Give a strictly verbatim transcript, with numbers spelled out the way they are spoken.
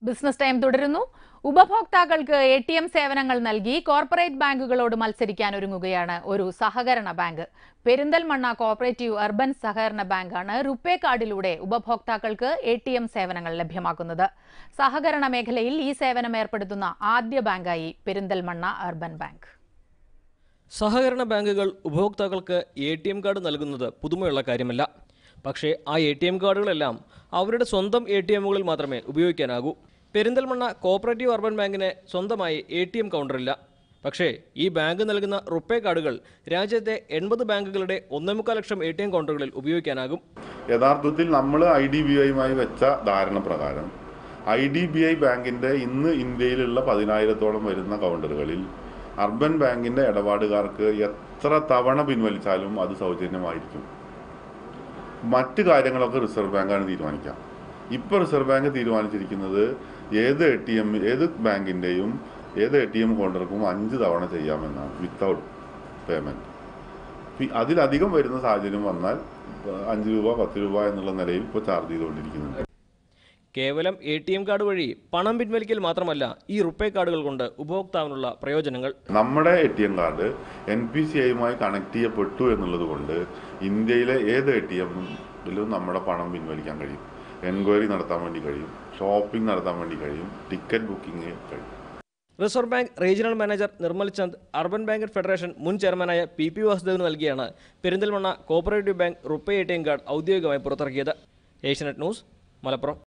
Business time തുടരുന്നു. ഉപഭോക്താക്കൾക്ക് A T M സേവനങ്ങൾ നൽകി കോർപ്പറേറ്റ് ബാങ്കുകളോട് മത്സരിക്കാൻ ഒരുങ്ങുകയാണ് ഒരു സഹകരണ ബാങ്ക്. പെരിന്തൽമണ്ണ കോഓപ്പറേറ്റീവ് അർബൻ സഹകരണ ബാങ്കാണ് റുപേ കാർഡിലൂടെ ഉപഭോക്താക്കൾക്ക് എ ടി എം സേവനങ്ങൾ ലഭ്യമാക്കുന്നത്. സഹകരണ മേഖലയിൽ ഈ സേവനം ഏർപ്പെടുത്തുന്ന ആദ്യ ബാങ്കായി പെരിന്തൽമണ്ണ അർബൻ ബാങ്ക്. സഹകരണ ബാങ്കുകൾ ഉപഭോക്താക്കൾക്ക് എ ടി എം കാർഡ് നൽകുന്നത് പുതുമയുള്ള കാര്യമല്ല. പക്ഷേ ആ എ ടി എം കാർഡുകളെല്ലാം അവരുടെ സ്വന്തം എ ടി എമ്മുകളിൽ മാത്രമേ ഉപയോഗിക്കാനാകൂ. പെരിന്തൽമണ്ണ കോഓപ്പറേറ്റീവ് അർബൻ ബാങ്കിന് സ്വന്തമായി എ ടി എം കൗണ്ടറില്ല. പക്ഷേ ഈ ബാങ്ക് നൽകുന്ന റുപേ കാർഡുകൾ രാജ്യത്തെ എൺപത് ബാങ്കുകളുടെ ഒന്നേമുക്കാൽ ലക്ഷം എ ടി എം കൗണ്ടറുകളിൽ ഉപയോഗിക്കാനാകും. യഥാർത്ഥത്തിൽ നമ്മൾ ഐ ഡി ബി ഐയുമായി വെച്ച ധാരണ പ്രകാരം ഐ ഡി ബി ഐ ബാങ്കിൻ്റെ ഇന്ന് ഇന്ത്യയിലുള്ള പതിനായിരത്തോളം വരുന്ന കൗണ്ടറുകളിൽ അർബൻ ബാങ്കിൻ്റെ ഇടപാടുകാർക്ക് എത്ര തവണ പിൻവലിച്ചാലും അത് സൗജന്യമായിരിക്കും. മറ്റ് കാര്യങ്ങളൊക്കെ റിസർവ് ബാങ്കാണ് തീരുമാനിക്കുക. ഇപ്പോൾ റിസർവ് ബാങ്ക് തീരുമാനിച്ചിരിക്കുന്നത് ഏത് എ ടി എം ഏത് ബാങ്കിൻ്റെയും ഏത് എ ടി എം കൗണ്ടർക്കും അഞ്ച് തവണ ചെയ്യാമെന്നാണ്, വിത്തൗട്ട് പേയ്മെൻറ്റ്. അതിലധികം വരുന്ന സാഹചര്യം വന്നാൽ അഞ്ച് രൂപ പത്ത് രൂപ എന്നുള്ള നിലയിൽ ഇപ്പോൾ ചാർജ് ചെയ്തുകൊണ്ടിരിക്കുന്നുണ്ട്. കേവലം എ ടി എം കാർഡ് വഴി പണം പിൻവലിക്കൽ മാത്രമല്ല ഈ റുപേ കാർഡുകൾ കൊണ്ട് ഉപഭോക്താവിനുള്ള പ്രയോജനങ്ങൾ. നമ്മുടെ A T M card N P C ഐയുമായി കണക്ട് ചെയ്യപ്പെട്ടു എന്നുള്ളത് കൊണ്ട് ഇന്ത്യയിലെ ഏത് എ ടി എമ്മിലും നമ്മുടെ പണം പിൻവലിക്കാൻ കഴിയും, എൻക്വയറി നടത്താൻ വേണ്ടി കഴിയും, ഷോപ്പിംഗ് നടത്താൻ വേണ്ടി കഴിയും, ടിക്കറ്റ് ബുക്കിംഗ് കഴിയും. Reserve Bank regional manager Nirmal Chand urban bank federation മുൻ ചെയർമാനായ പി പി വാസുദേവന് നൽകിയാണ് Perinthalmanna cooperative bank RuPay A T M card ഔദ്യോഗികമായി പുറത്തിറക്കിയത്. ഏഷ്യാനെറ്റ് ന്യൂസ്, മലപ്പുറം.